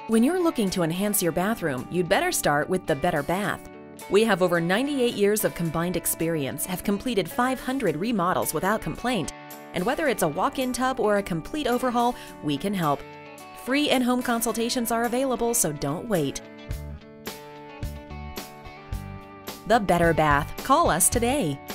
When you're looking to enhance your bathroom, you'd better start with the Better Bath. We have over 98 years of combined experience, have completed 500 remodels without complaint, and whether it's a walk-in tub or a complete overhaul, we can help. Free in-home consultations are available, so don't wait. The Better Bath. Call us today.